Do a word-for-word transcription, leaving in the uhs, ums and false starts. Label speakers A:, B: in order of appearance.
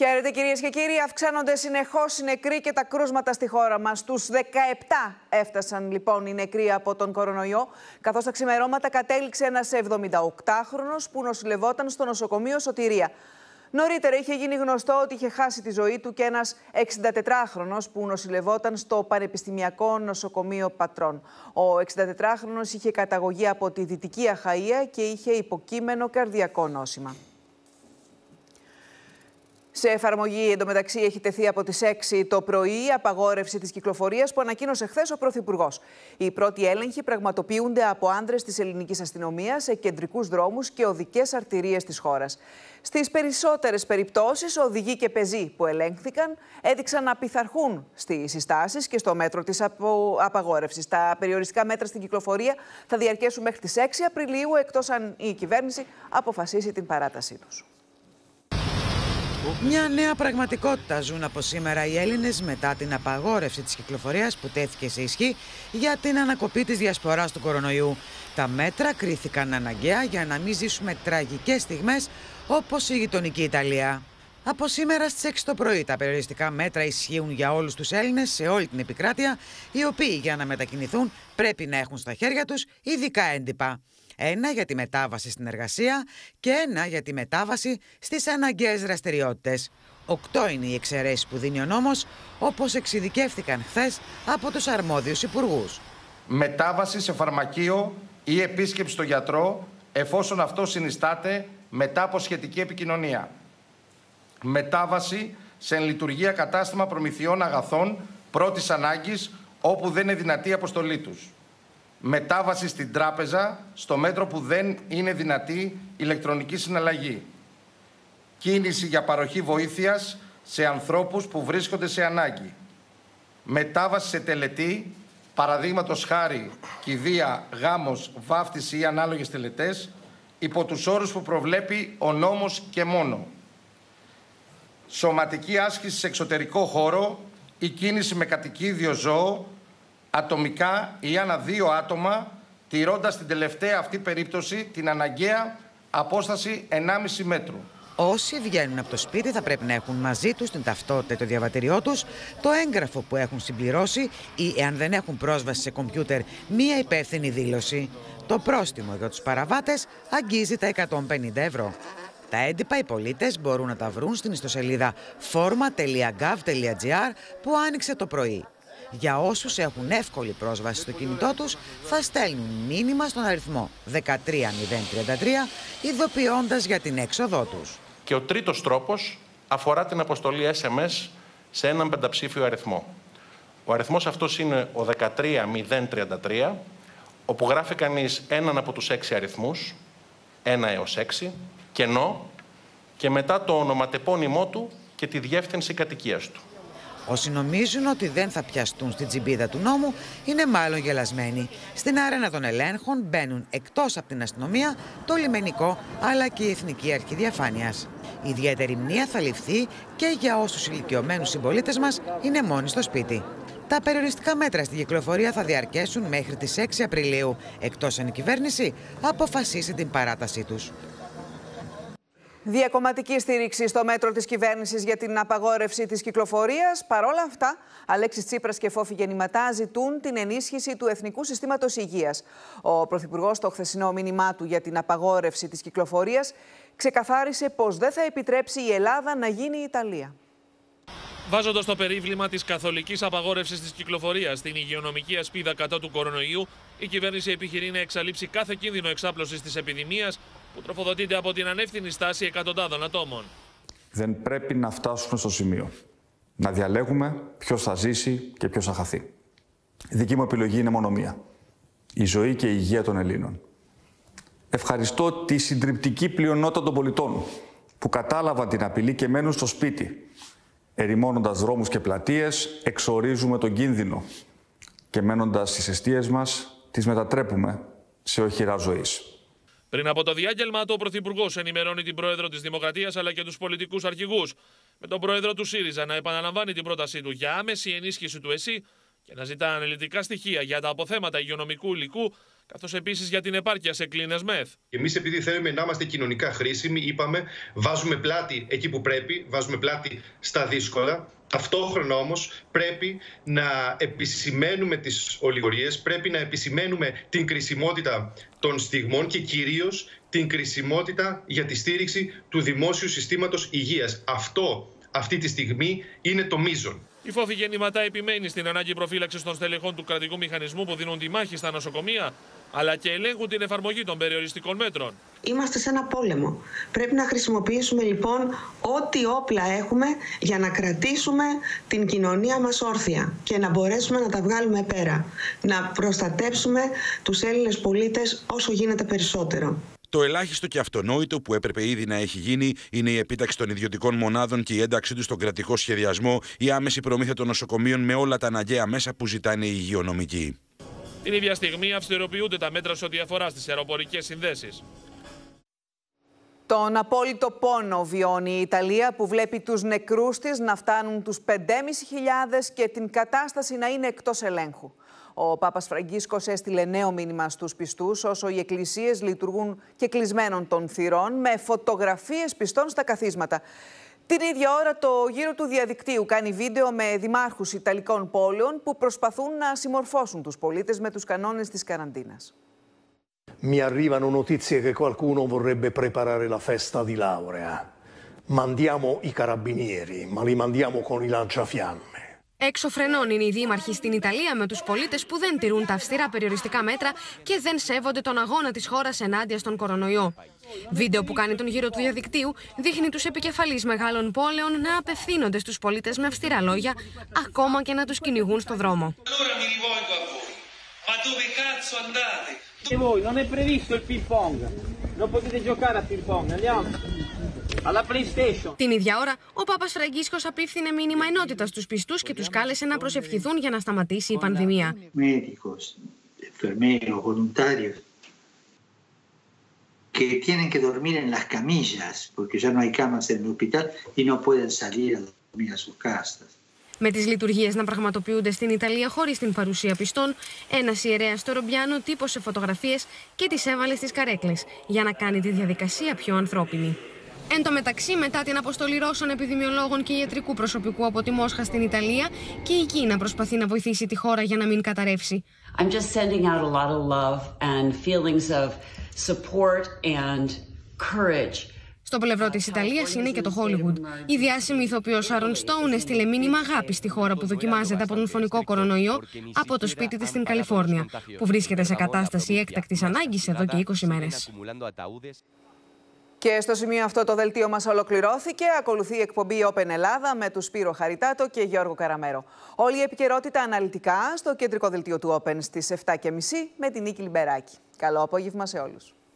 A: Χαίρετε κυρίες και κύριοι, αυξάνονται συνεχώς οι νεκροί και τα κρούσματα στη χώρα μας. Στους δεκαεπτά έφτασαν λοιπόν οι νεκροί από τον κορονοϊό, καθώς τα ξημερώματα κατέληξε ένας εβδομηνταοκτάχρονος που νοσηλευόταν στο νοσοκομείο Σωτηρία. Νωρίτερα είχε γίνει γνωστό ότι είχε χάσει τη ζωή του και ένας εξηντατετράχρονος που νοσηλευόταν στο Πανεπιστημιακό Νοσοκομείο Πατρών. Ο εξηντατετράχρονος είχε καταγωγή από τη Δυτική Αχαΐα και είχε υποκείμενο καρδιακό νόσημα. Σε εφαρμογή εντωμεταξύ έχει τεθεί από τις έξι το πρωί η απαγόρευση της κυκλοφορίας που ανακοίνωσε χθες ο Πρωθυπουργός. Οι πρώτοι έλεγχοι πραγματοποιούνται από άνδρες της ελληνικής αστυνομίας σε κεντρικούς δρόμους και οδικές αρτηρίες της χώρας. Στις περισσότερες περιπτώσεις, οδηγοί και πεζοί που ελέγχθηκαν έδειξαν να πειθαρχούν στις συστάσεις και στο μέτρο της απαγόρευσης. Τα περιοριστικά μέτρα στην κυκλοφορία θα διαρκέσουν μέχρι τις έξι Απριλίου, εκτός αν η κυβέρνηση αποφασίσει την παράτασή τους.
B: Μια νέα πραγματικότητα ζουν από σήμερα οι Έλληνες μετά την απαγόρευση της κυκλοφορίας που τέθηκε σε ισχύ για την ανακοπή της διασποράς του κορονοϊού. Τα μέτρα κρίθηκαν αναγκαία για να μην ζήσουμε τραγικές στιγμές όπως η γειτονική Ιταλία. Από σήμερα στις έξι το πρωί τα περιοριστικά μέτρα ισχύουν για όλους τους Έλληνες σε όλη την επικράτεια, οι οποίοι για να μετακινηθούν πρέπει να έχουν στα χέρια τους ειδικά έντυπα. Ένα για τη μετάβαση στην εργασία και ένα για τη μετάβαση στις αναγκαίες δραστηριότητες. Οκτώ είναι οι εξαιρέσεις που δίνει ο νόμος, όπως εξειδικεύθηκαν χθες από τους αρμόδιους υπουργούς.
C: Μετάβαση σε φαρμακείο ή επίσκεψη στο γιατρό, εφόσον αυτό συνιστάται μετά από σχετική επικοινωνία. Μετάβαση σε λειτουργία κατάστημα προμηθειών αγαθών πρώτης ανάγκης, όπου δεν είναι δυνατή η αποστολή τους. Μετάβαση στην τράπεζα, στο μέτρο που δεν είναι δυνατή ηλεκτρονική συναλλαγή. Κίνηση για παροχή βοήθειας σε ανθρώπους που βρίσκονται σε ανάγκη. Μετάβαση σε τελετή, παραδείγματος χάρη κηδεία, γάμος, βάφτιση ή ανάλογες τελετές, υπό τους όρους που προβλέπει ο νόμος και μόνο. Σωματική άσκηση σε εξωτερικό χώρο ή κίνηση με κατοικίδιο ζώο, ατομικά ή ανά δύο άτομα, τηρώντας στην τελευταία αυτή περίπτωση την αναγκαία απόσταση ενάμιση μέτρου.
B: Όσοι βγαίνουν από το σπίτι θα πρέπει να έχουν μαζί τους την ταυτότητα ή το διαβατηριό τους, το έγγραφο που έχουν συμπληρώσει ή, εάν δεν έχουν πρόσβαση σε κομπιούτερ, μία υπεύθυνη δήλωση. Το πρόστιμο για τους παραβάτες αγγίζει τα εκατόν πενήντα ευρώ. Τα έντυπα οι πολίτες μπορούν να τα βρουν στην ιστοσελίδα φόρμα τελεία γκαβ τελεία τζι άρ που άνοιξε το πρωί. Για όσους έχουν εύκολη πρόσβαση στο κινητό τους, θα στέλνουν μήνυμα στον αριθμό δεκατρία μηδέν τριάντα τρία, ειδοποιώντας για την έξοδό τους.
D: Και ο τρίτος τρόπος αφορά την αποστολή ες εμ ες σε έναν πενταψήφιο αριθμό. Ο αριθμός αυτός είναι ο δεκατρία μηδέν τριάντα τρία, όπου γράφει κανείς έναν από τους έξι αριθμούς, ένα έως έξι, κενό, και μετά το ονοματεπώνυμό του και τη διεύθυνση κατοικίας του.
B: Όσοι νομίζουν ότι δεν θα πιαστούν στην τσιμπίδα του νόμου είναι μάλλον γελασμένοι. Στην αρένα των ελέγχων μπαίνουν εκτός από την αστυνομία, το λιμενικό αλλά και η Εθνική Αρχή Διαφάνειας. Η ιδιαίτερη μνήα θα ληφθεί και για όσους ηλικιωμένους συμπολίτες μας είναι μόνοι στο σπίτι. Τα περιοριστικά μέτρα στην κυκλοφορία θα διαρκέσουν μέχρι τις έξι Απριλίου, εκτός αν η κυβέρνηση αποφασίσει την παράτασή τους.
A: Διακομματική στήριξη στο μέτρο της κυβέρνησης για την απαγόρευση της κυκλοφορίας. Παρ' όλα αυτά, Αλέξης Τσίπρας και Φόφη Γεννηματά ζητούν την ενίσχυση του Εθνικού Συστήματος Υγείας. Ο Πρωθυπουργός, στο χθεσινό μήνυμά του για την απαγόρευση της κυκλοφορίας, ξεκαθάρισε πως δεν θα επιτρέψει η Ελλάδα να γίνει η Ιταλία.
E: Βάζοντας το περίβλημα της καθολικής απαγόρευσης της κυκλοφορίας στην υγειονομική ασπίδα κατά του κορονοϊού, η κυβέρνηση επιχειρεί να εξαλείψει κάθε κίνδυνο εξάπλωσης της επιδημίας που τροφοδοτείται από την ανεύθυνη στάση εκατοντάδων ατόμων.
F: Δεν πρέπει να φτάσουμε στο σημείο να διαλέγουμε ποιος θα ζήσει και ποιος θα χαθεί. Η δική μου επιλογή είναι μόνο μία. Η ζωή και η υγεία των Ελλήνων. Ευχαριστώ τη συντριπτική πλειονότητα των πολιτών που κατάλαβαν την απειλή και μένουν στο σπίτι. Ερημώνοντας δρόμους και πλατείες, εξορίζουμε τον κίνδυνο και μένοντας στις εστίες μας, τις μετατρέπουμε σε οχυρά ζωής.
E: Πριν από το διάγγελμα του, ο Πρωθυπουργός ενημερώνει την Πρόεδρο της Δημοκρατίας αλλά και τους πολιτικούς αρχηγούς, με τον Πρόεδρο του ΣΥΡΙΖΑ να επαναλαμβάνει την πρότασή του για άμεση ενίσχυση του ΕΣΥ και να ζητά αναλυτικά στοιχεία για τα αποθέματα υγειονομικού υλικού, καθώς επίσης για την επάρκεια σε κλίνες μεθ.
G: Εμείς, επειδή θέλουμε να είμαστε κοινωνικά χρήσιμοι, είπαμε βάζουμε πλάτη εκεί που πρέπει, βάζουμε πλάτη στα δύσκολα. Ταυτόχρονα όμως πρέπει να επισημαίνουμε τις ολιγορίες, πρέπει να επισημαίνουμε την κρισιμότητα των στιγμών και κυρίως την κρισιμότητα για τη στήριξη του δημόσιου συστήματος υγείας. Αυτό αυτή τη στιγμή είναι το μείζον.
E: Η Φόφη Γεννηματά επιμένει στην ανάγκη προφύλαξης των στελεχών του κρατικού μηχανισμού που δίνουν τη μάχη στα νοσοκομεία, αλλά και ελέγχουν την εφαρμογή των περιοριστικών μέτρων.
H: Είμαστε σε ένα πόλεμο. Πρέπει να χρησιμοποιήσουμε λοιπόν ό,τι όπλα έχουμε για να κρατήσουμε την κοινωνία μας όρθια και να μπορέσουμε να τα βγάλουμε πέρα. Να προστατέψουμε τους Έλληνες πολίτες όσο γίνεται περισσότερο.
I: Το ελάχιστο και αυτονόητο που έπρεπε ήδη να έχει γίνει είναι η επίταξη των ιδιωτικών μονάδων και η ένταξή του στον κρατικό σχεδιασμό, η άμεση προμήθεια των νοσοκομείων με όλα τα αναγκαία μέσα που ζητάνε οι υγειονομικοί.
E: Την ίδια στιγμή αυστηροποιούνται τα μέτρα σε ό,τι αφορά στις αεροπορικές συνδέσεις.
A: Τον απόλυτο πόνο βιώνει η Ιταλία που βλέπει τους νεκρούς της να φτάνουν τους πέντε χιλιάδες πεντακόσιους και την κατάσταση να είναι εκτός ελέγχου. Ο Πάπας Φραγκίσκος έστειλε νέο μήνυμα στους πιστούς όσο οι εκκλησίες λειτουργούν και κλεισμένων των θυρών με φωτογραφίες πιστών στα καθίσματα. Την ίδια ώρα το γύρο του διαδικτύου κάνει βίντεο με δημάρχους Ιταλικών πόλεων που προσπαθούν να συμμορφώσουν τους πολίτες με τους κανόνες της καραντίνας.
J: Mi arrivano notizie che qualcuno vorrebbe preparare la festa di laurea. Mandiamo i carabinieri, ma li mandiamo con i lanciafiamme.
K: Έξω φρενών είναι οι δήμαρχοι στην Ιταλία με τους πολίτες που δεν τηρούν τα αυστηρά περιοριστικά μέτρα και δεν σέβονται τον αγώνα της χώρας ενάντια στον κορονοϊό. Βίντεο που κάνει τον γύρο του διαδικτύου δείχνει τους επικεφαλείς μεγάλων πόλεων να απευθύνονται στους πολίτες με αυστηρά λόγια, ακόμα και να τους κυνηγούν στο δρόμο. Την ίδια ώρα, ο Πάπας Φραγκίσκος απίφθινε μήνυμα ενότητας στους πιστούς και τους κάλεσε να προσευχηθούν για να σταματήσει η πανδημία.
L: Que tienen que dormir en las camillas, porque ya no hay camas en el hospital y no pueden salir a dormir a sus casas.
K: Με τις λειτουργίες να πραγματοποιούνται στην Ιταλία χωρίς την παρουσία πιστών, ένας ιερέας στο Ρομπιάνο τύπωσε φωτογραφίες και τις έβαλε στις καρέκλες για να κάνει τη διαδικασία πιο ανθρώπινη. Εν τω μεταξύ, μετά την αποστολή Ρώσων επιδημιολόγων και ιατρικού προσωπικού από τη Μόσχα στην Ιταλία, και η Κίνα προσπαθεί να βοηθήσει τη χώρα για να μην καταρρεύσει.
M: I'm just sending out a lot of love and feelings of support and courage.
K: Στο πλευρό της Ιταλίας είναι και το Hollywood. Η διάσημη ηθοποιός Σάρον Στόουν έστειλε μήνυμα αγάπη στη χώρα που δοκιμάζεται από τον φωνικό κορονοϊό από το σπίτι της στην Καλιφόρνια, που βρίσκεται σε κατάσταση έκτακτης ανάγκης εδώ και είκοσι μέρες.
A: Και στο σημείο αυτό το δελτίο μας ολοκληρώθηκε. Ακολουθεί η εκπομπή Open Ελλάδα με τους Σπύρο Χαριτάτο και Γιώργο Καραμέρο. Όλη η επικαιρότητα αναλυτικά στο κεντρικό δελτίο του Open στις επτά και μισή με την Νίκη Λιμπεράκη. Καλό απόγευμα σε όλους.